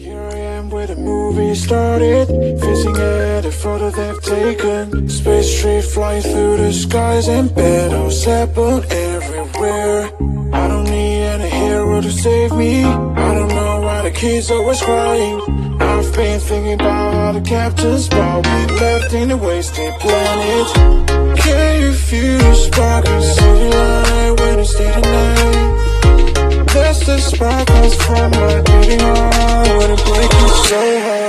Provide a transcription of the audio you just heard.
Here I am where the movie started, facing at a photo they've taken. Space tree flying through the skies and battles happen everywhere. I don't need any hero to save me. I don't know why the kids always crying. I've been thinking about how the captain's ball we left in a wasted planet. Can you feel the spark in city light when it's day to night? That's the sparkles from my beating heart when it breaks so hard.